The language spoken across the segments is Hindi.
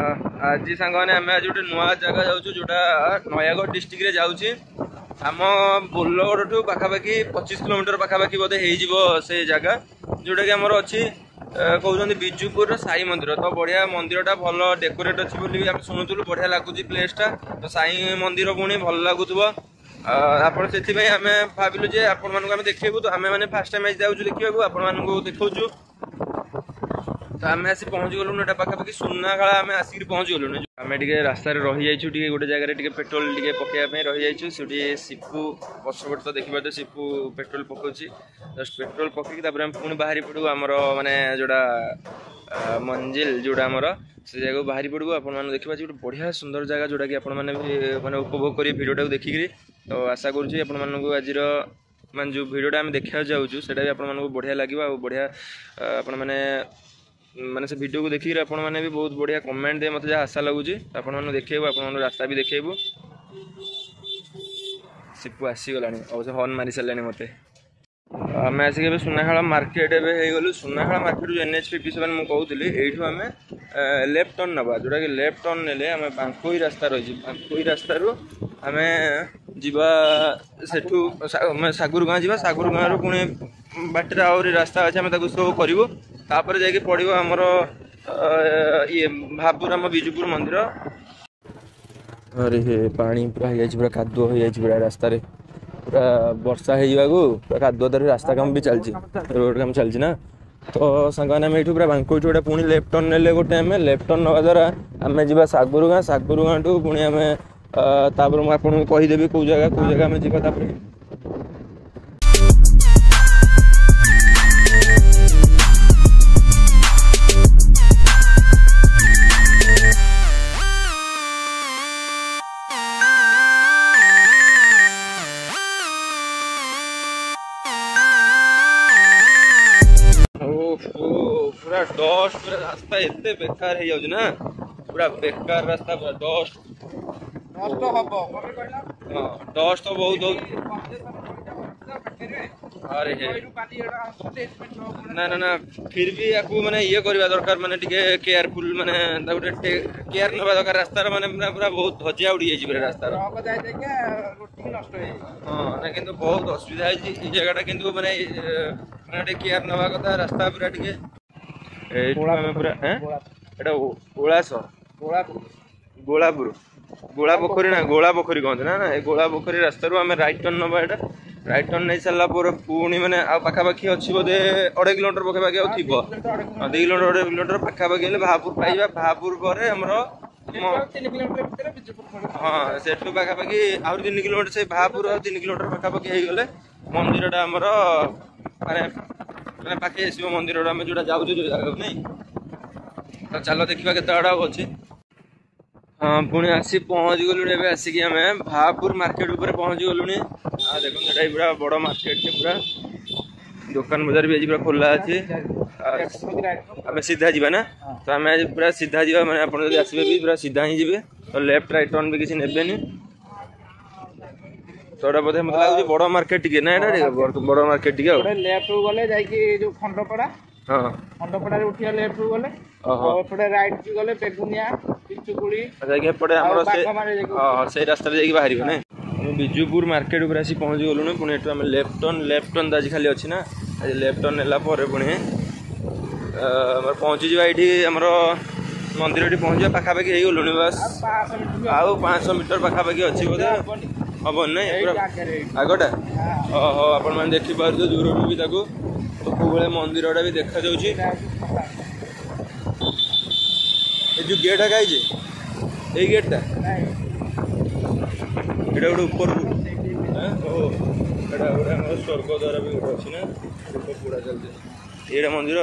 आज सांग मैंने आम आज गोटे नुआ जगह जाऊँ जोटा नयागढ़ डिस्ट्रिक्ट रे जाऊँगी आम बोलगढ़ ठू पाखापाखि 25 किलोमीटर पाखापाखि बोधे से जगह जोटा कि आमर अच्छी कहते बिजुपुर साई मंदिर तो बढ़िया मंदिरटा भल डेकोरेट अच्छी बोली आम शुणुलु बढ़िया लगुच प्लेसटा तो साई मंदिर पुणी भल लगुव आप आम भाविलु जे आपण मानक देखा तो आम मैंने फास्ट टाइम जाऊँ देखा आपण मानक देखा तो आम आसी पहुँची गलुन एटा पाखापाखि सुनाखाला आम आसिक पहुँची गलुन आम टे रास्त रही जाइए गोटे जगह पेट्रोल टे पकड़ा रही जाइए से सिपु पछपट तो देखिए सिपु पेट्रोल पकाउची जस्ट पेट्रोल पकईक पुणी बाहरी पड़ू आमर माने जोड़ा मंजिल जोड़ा आमर से जगह बाहरी पड़ू आपने देखा गोटे बढ़िया सुंदर जगह जोटा कि आपने माने उपभोग करेंगे भिडियो देखिक तो आशा करुँच आपको आज मान जो भिडियोटा आम देखा जाऊँ से आपको बढ़िया लगे बढ़िया आपण मैंने माने से वीडियो को देखिए आपण मैंने भी बहुत बढ़िया कमेंट दे मत आशा लगुच आपण देखो आप रास्ता भी देखो सिपु आसीगला अवश्य हर्न मारी सारे मत आम आसिक सुनाखाला मार्केट एवं सुनाखाला मार्केट NH57 मुझे कहूली यू आम लेफ्ट टर्न नवा जोटा कि लेफ्ट टर्न ने आम बांकोई रास्ता रही बांकोई रास्ता आम जीवा सेठू सागुर गाँ जा सागुर गाँ रु पुणी बाटर आहरी रास्ता अच्छे आम शो करूँ तापर जाके पड़ो आमर ये भापुर आम बिजुपुर मंदिर अरे पानी पूरा पूरा कादुआ हो पूरा रास्ता पूरा वर्षा हो पूरा कादुआ तरह रास्ता काम भी चलती रोड काम चलती ना तो सांगने आम पूरा बांको गोटे पुणी लेफ्ट टर्न ने गोटे आम लेफ्ट टर्न नवा द्वारा आम जा सागुर गाँ ठू पुणी आम तापर मुझे आपको कहीदेवी कौ जगह आम जा पूरा डस्ट पूरा रास्ता एते बेकार हो जाउछ ना पूरा बेकार रास्ता पूरा डस्ट डस्ट तो बहुत अरे ना ना ना फिर भी आपको माने ये करवा दरकार माने टिके केयरफुल माने गोटे केयर नवा दरकार रास्तार माने पूरा बहुत धजिया उड़ी जाइए पूरा रास्तार हाँ ना किंतु बहुत असुविधा है जगहटा किंतु माने माने केयर नवा कथा रास्ता पूरा टिके पूरा एटा ओलास गोलापुर गोला पोखरी ना गोला पोखरी कहते ना ना गोला पोखरी रास्ता आम राइट टर्न नवा एटा राइट टर्न नहीं सारा पुणी मैंने पाखापाखि अच्छी बोधे 2.5 किलोमीटर पाखापाखि थी 2 किलोमीटर 1.5 किलोमीटर पाखापाखि भापुर पाइबा भापुर पर हाँ से पाखापाखि आउ 3 किलोमीटर से भापुर 3 किलोमीटर पाखापाखि हो गले मंदिरटा आमर माने पाखे आसो मंदिर आम जो जाऊँ जो जगह नहीं तो चलो देखा केत अच्छे हाँ पुणी आसी पहुँच गलु ए आसिक आम भापुर मार्केट उपर पहुँच गलु देखो ये पूरा बड़ मार्केट पूरा दुकान बजार भी आज पूरा खोला अच्छे आम सीधा जावा ना तो आम आज पूरा सीधा जावा मैंने आप आसबे भी पूरा सीधा ही जी तो लेफ्ट राइट टर्न भी किसी ने तो बोधे मतलब लगे बड़ मार्केट टे ना बड़ मार्केट टे लेफ्ट गले जाइए खंडपड़ा हाँ खंडपड़ा उठिया लेफ्ट गले एपटे राइट की गले बेगुनिया पिचुकुड़ी एपटे से रास्ता बाहर ना बिजुपुर मार्केट ऊपर आसी पहुँच गलुन पुणी आम लेफ्ट टर्न आज खाली अच्छी ना आज लेफ्ट टर्न नेला पुणी पहुँची जावा ये आमर मंदिर पहुँचा पाखापाखि हो गलुन बस आउ 500 मीटर पाखापाखि अच्छी बोधे हम ना आगटा ओहो आप देखिपार दूर भी सबुबले मंदिरटा भी देखा जाऊँगी जो गेट है ये गेटा ये गोटे ऊपर स्वर्ग द्वारा भी गोटे अच्छी ना पूरा चलते ये मंदिर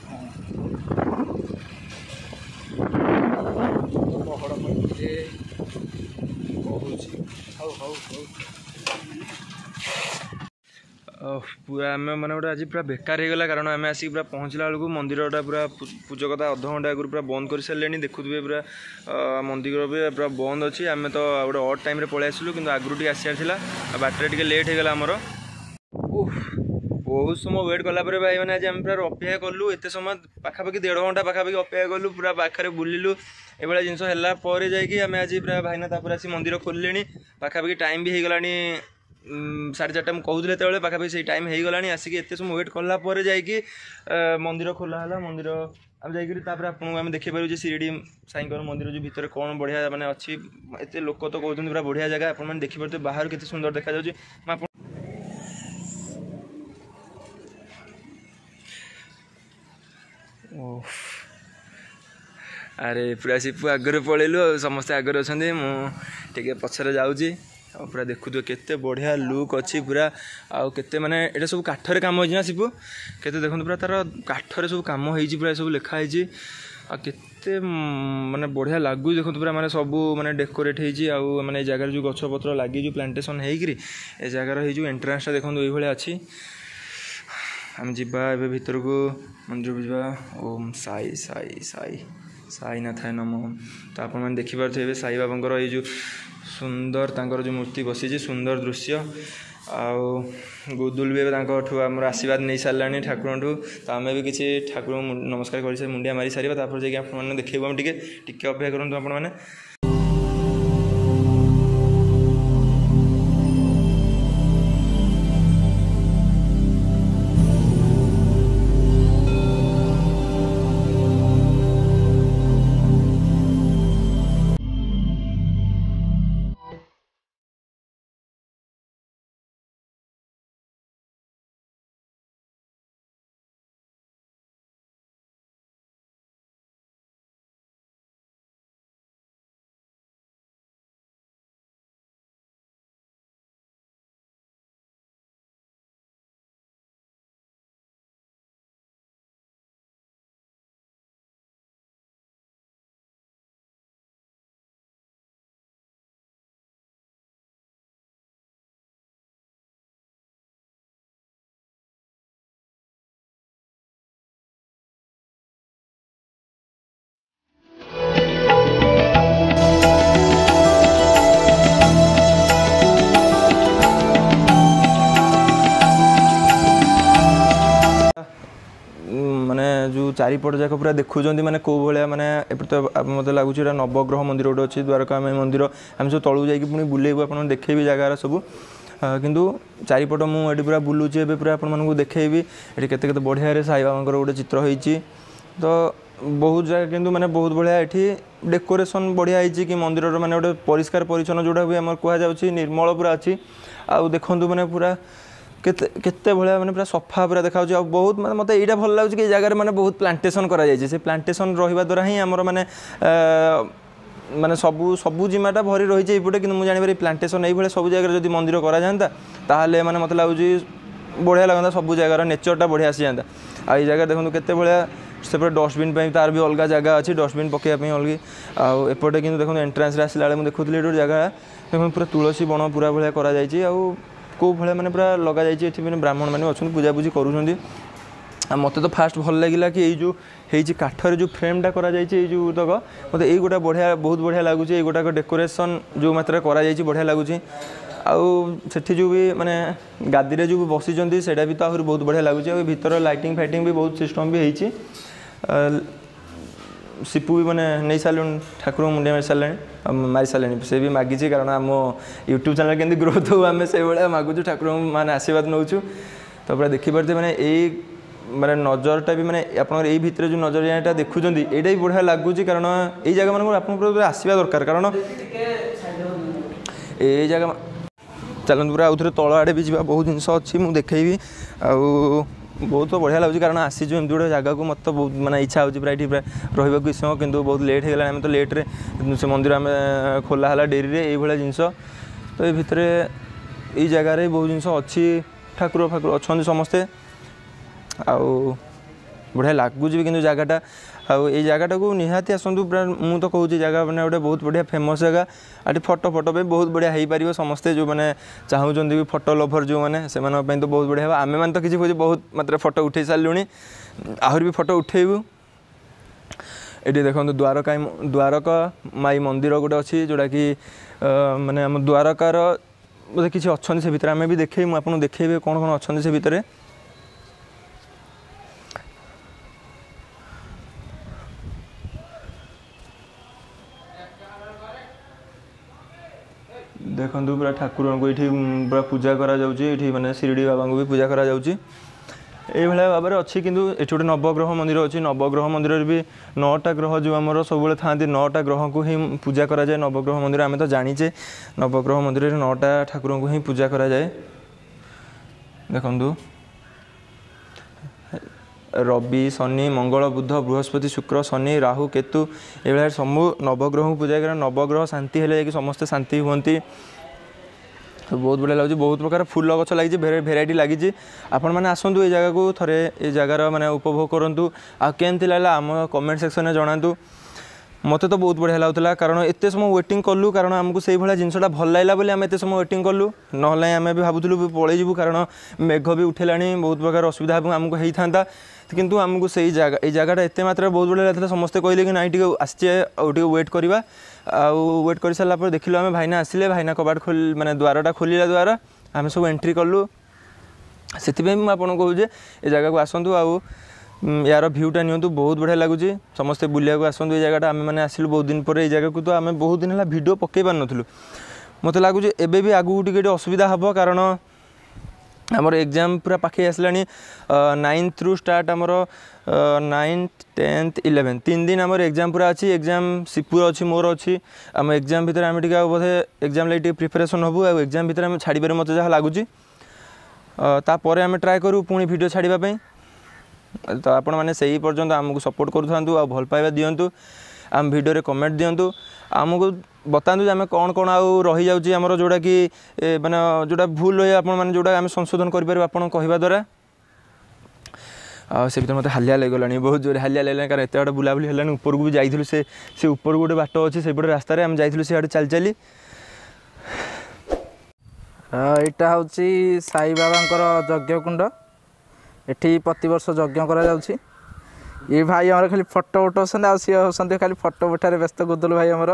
पूरा आम मैंने गोटे आज पूरा बेकार हो गला कारण आम आसिक पूरा पहुँचला बेलू मंदिरटा पूरा पूजकता अध घंटा आगुरी पूरा बंद कर सारे देखुए पूरा मंदिर भी पूरा बंद अच्छी आम तो गोटे अड टाइम पलि आसलु कि आगुरी टी आसार था बाटर टे लेट हो गला आमर बहुत समय वेट कला भाई मैंने आज आम पूरा अपेक्षा कलु एत समय पाखापाखि 1.5 घंटा पाखापाखि अपेक्षा कलु पूरा पाखे बुलिलु ये जिनस है जाकि आम आज पूरा भाईना आसी मंदिर खोलिले पाखापाखि टाइम भी हो गला 4:30 मुझे कहूली जो पाखापाखि से टाइम हो गला आसिक एत समय वेट कला जाकि मंदिर खोला मंदिर आम जाकर आपको देखिपारे शिरडी साईं मंदिर जो भितर कौन बढ़िया माने अच्छी एत लोक तो कहते पूरा बढ़िया जगह आप देखिपारे बाहर के सुंदर देखा जाऊँगी। अरे पूरा सीपू आगर पलैलु समस्ते आगर अच्छा मुझे पचर जाऊँगी पूरा देखु केते बढ़िया लुक अच्छी पूरा आउ केते माने एटा सब काठरे काम होइछि ना सीपू केते देखु पूरा तार काठरे सब काम होइछि पूरा सब लिखा होइछि आ केते माने बढ़िया लागु देखु पूरा माने सब माने डेकोरेट होइछि आउ माने जगह जो गछ पत्र लागि जो प्लांटेशन हेइकरी ए जगह रो जो एंट्रेंस देखु एई भले अछि हम जीवा ए भीतर को मंदिर जीवा ओम साई साई साई साई नाथाय नमः तो आप देखिपे साई बाबा ये जो सुंदर तांकर जो मूर्ति बसी सुंदर दृश्य आउ गुदुल भी आम आशीर्वाद नहीं सारे ठाकुर तो आम भी किसी ठाकुर नमस्कार कर मुंडिया मारी सारे जाकि आप देखो हम टिके अपेक्षा करूँ आपण मैंने चारिपट जाक पूरा देखुं मैंने कौ भाया मैंने तो मत लगुच नवग्रह मंदिर गोटे अच्छी द्वारका मंदिर आम सब तलू जाकि पुणी बुलेबू आप देखेबी जगार सब किंतु चारिपट मुझे पूरा बुलूची ए पूरा आपको देखेबी ये केते बढ़िया साई बाबा गोटे चित्र होती तो बहुत जगह किंतु माने बहुत बढ़िया ये डेकोरेशन बढ़िया है कि मंदिर माने गोटे परिष्कार परिच्छन्न जोड़ा भी आम कहुच्छी निर्मल पूरा अच्छी आउ देखु मैंने पूरा केते भाया मैंने पूरा सफा पूरा देखा बहुत मतलब मत यहाँ भल लगे कि जगह मैंने बहुत प्लांटेशन से प्लांटेशन रहा द्वारा ही आमर माने माने सबू जिमाटा भरी रही है ये कि मुझे जानवर प्लांटेशन ये सब जगह जब मंदिर करा जाता ताहले माने मत लगुच बढ़िया लगता सब जगार नेचरटा बढ़िया आसी जाता आ जगह देखो केते भाया सेपटे डस्टबिन तार भी अलग जगह अच्छी डस्टबिन पकड़ापी अलग आउटे कि देखो एंट्रांस आसला बेले मुझे देखुली जगह देखो पूरा तुलसी बण पूरा भाया करा कौ भाया मैंने पूरा लग जाए ब्राह्मण मैंने अच्छा पूजापूजी कर मत तो फास्ट भल लगे कि ये जो काठर जो फ्रेमटा करा जो तक मत ये गोटा बढ़िया बहुत बढ़िया लगुच ये गोटाक डेकोरेशन जो मात्रा करा बढ़िया लगुच आठी जो भी माने गादी जो बसी सेटा भी तो आहरी बहुत बढ़िया लगुच भीतर लाइटिंग फाइटिंग भी बहुत सिस्टम भी होती सीपू भी मैंने नहीं सारे ठाकुर मुंडिया मारी सारे से भी मागिची कारण आम यूट्यूब चैनल केमती ग्रोथ हो आम से भाया मागुचु ठाकुर माने आशीर्वाद नौ तो पूरा देखिपारे मैंने यही माने नजरटा भी मैंने आपंकर यही भितर जो नजर यहाँ देखुं यहाँ भी बढ़िया लगुच कारण यही जगह मानक आप आसवा दरकार कारण ये जगह चलते पूरा आउ थे तल आड़े भी जा बहुत जिन अच्छी मुझे देखेबी आउ बहुत तो बढ़िया लगे कारण आसी जो गोटे जगह को मत बहुत माने इच्छा होती पूरा ये रहा इस समय कितु बहुत लेट होगा आम तो लेट्रे से मंदिर आम खोला डेरी ये भाया जिनस तो ये भितर ये जगार बहुत जिन अच्छी ठाकुर फाकुर अच्छा समस्ते आउ बढ़िया लगुच भी कि जगहटा आउ ये जगहटा को निहाती आसतु पूरा मुझे तो कहूँ जगह मैंने गोटे बहुत बढ़िया फेमस जगह आठ फटो फटो भी बहुत बढ़िया हो पार समस्ते जो मैंने चाहूँ भी फटो लभर जो मैंने से तो बहुत बढ़िया आम मैंने तो किसी कहे बहुत मात्रा फटो उठे सारे आहरी भी फटो उठेबू ये देखो द्वारका माई मंदिर गोटे अच्छी जोटा कि माने आम द्वारकार बोधे किसी अच्छा से भितर आम भी देखे मुझे आपको देखेबी कौन कौन अच्छा से भितर देखो पूरा ठाकुर को ये पूरा पूजा करा ये माने शिरडी बाबा को भी पूजा करा ये भाव में अच्छी किंतु ये गोटे नवग्रह मंदिर अच्छी नवग्रह मंदिर भी 9टा ग्रह जो आम सब था 9टा ग्रह को ही पूजा करा जाए नवग्रह मंदिर आम तो जानीचे नवग्रह मंदिर 9टा ठाकुर को ही पूजा करा जाए देखु रवि शनि मंगल बुध बृहस्पति शुक्र शनि राहु केतु ये सब नवग्रह को पूजा कर नवग्रह शांति हेले समस्ते शांति हुंती तो बहुत बढ़िया लगे बहुत प्रकार फूल गछ लगी भेराइटी लगी आपण मैंने आसतु ये जगह को थे ये जगार माने उपभोग करूँ आमती लगा आम कमेंट सेक्शन में जनातु मत तो बहुत बढ़िया लगुला कारण एत समय वेटिंग कलु कारण आमको से भाया जिनसा भल लगला बोली आम एत समय वेटिंग कलु ना आम भी भावुलु पलैबू कारण मेघ भी उठेला बहुत प्रकार असुविधा आमको होता था किंतु आमको से जगह एत मात्रा बहुत बढ़िया लगता समस्ते कहले कि नाई टे आसचे वेट करवा वेट कर सारापर देखिलु आम भाईना आसिले भाईना कबाट खोल माने द्वारटा खोलिला द्वारा आम सब एंट्री कलु से आपको कहूँ ये जगह को आसतु यार भ्यूटा नियंतु बहुत बढ़िया लगुच समस्ते बुलिया को आसतु ये जगह आम मैंने आसिलु बहुत दिन पर जगह को तो आम बहुत दिन है वीडियो पकई पार नुँ मत लगुच एबे भी आगू टे असुविधा हम कारण आमर एग्जाम पूरा पाखे आसला 9th रु स्टार्ट आमर 9th 10th 11th 3 दिन आमर एग्जाम पूरा अच्छी एग्जाम सिपुर अच्छी मोर अच्छी आम एग्जाम भितर आम टे बोधे एग्जाम लगे प्रिपेरेसन हबू आ एग्जाम भितर आम छाड़े मत जहाँ लगुच तापर आम ट्राए करूँ पुणी वीडियो छाड़ापी तो आपण मैंने से पर्यंत आमको सपोर्ट करूँ आ भल पाइबा दिंतु आम वीडियो कमेंट दिंतु आमको बतातु आम कौन कौन आउ रही जाऊँगी आमर जोड़ा कि माने जोड़ा भूल रही आप जोड़ा आम संशोधन करें आपन कहवा द्वारा से भर मत हालिया लगला बहुत जोर हालिया लगला कारण एत बार बुलाबुली है ऊपर को भी जाइलु से ऊपर को गोटे बाट अच्छे से रास्तार आम जाइलु से चली चली यहाँ हूँ साई बाबा यज्ञ कुंड एठी प्रति वर्ष यज्ञ करा जाउछि ये भाई हमारे खाली फोटो उठाउछन आ सी होसंते खाली फोटो उठारे व्यस्त गुदुल भाई हमर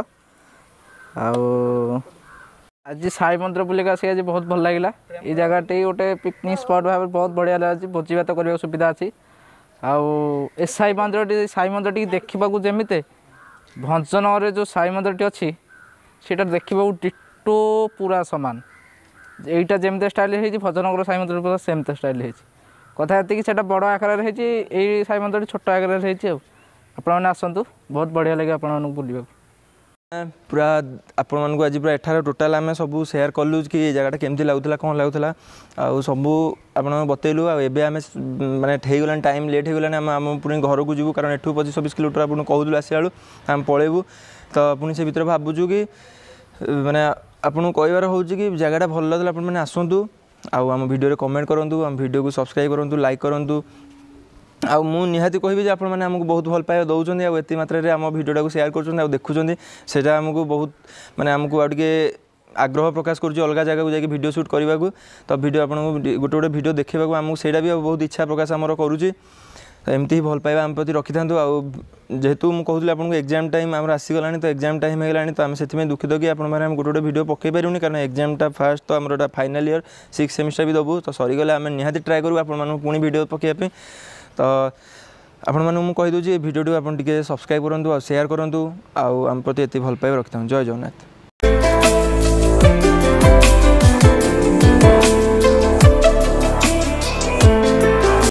आज साई मंदिर बुले का आज बहुत भल लगिला ये जगह टे गोटे पिकनिक स्पॉट भाव बहुत बढ़िया लगे भोजी भात करने सुविधा अच्छी ए साई मंदिर टी देखा जमीते भंजनगर जो साई मंदिर टी अच्छी से देखा डिटो पूरा सामान यहीटा जमी स्टाइल है भजनगर साई मंदिर पूरा सेमती स्टाइल है कथा ये से बड़ आकार है साई मंदिर छोट आकार है आसतु बहुत बढ़िया लगे आपको बुलवा पूरा आपण मानक आज पूरा एठार टोटाल आम सब सेयार कलु कि ये जगह केमती लगुला कौन लगुला आ सबू आप बतैलु आम माने गला टाइम लेट हो गलानी आम पुणी घर को जीवु कारण एठू 25-26 किलोमीटर आपको कहूँ आसा आम पलैबू तो पुणी से भितर भावुँ कि माने आपको कहबार हूँ कि जगह भल लगला आप आसतु आम वीडियो कमेंट करूँ आम वीडियो को सब्सक्राइब करूँ लाइक करूँ आउ मु निहाती कहबी जे आपण माने हमको बहुत भल पाए दौरान आती मात्रा आम भिडियोटा को शेयर कर देखुं से आमको बहुत माने आमको आगे आग्रह प्रकाश कर अलग जगह को जाकि वीडियो शूट करने को तो वीडियो आपको गोटे गोटे वीडियो देखा आमको सेटा भी बहुत इच्छा प्रकाश आमर करुँची तो एमती ही भल पाइबा आम प्रति रखी था जेहेतु मुझे कहूँ आपको एग्जाम टाइम आम आसीगला तो एग्जाम टाइम होगा तो आम से दुखित कि आप गोटे गोटे वीडियो पकई पारूनी कारण एग्जामटा फास्ट तो आमर फाइनाल ईयर 6th सेमिस्टर भी दबू तो सरीगले आम निहाती ट्राए करूँ आपको पुणी वीडियो पकईपी तो आपण माने मु कहि दउ जे वीडियो आप सब्सक्राइब करूँ और शेयर करूँ आम प्रति एत भल पाइबा रखी था जय जगन्नाथ।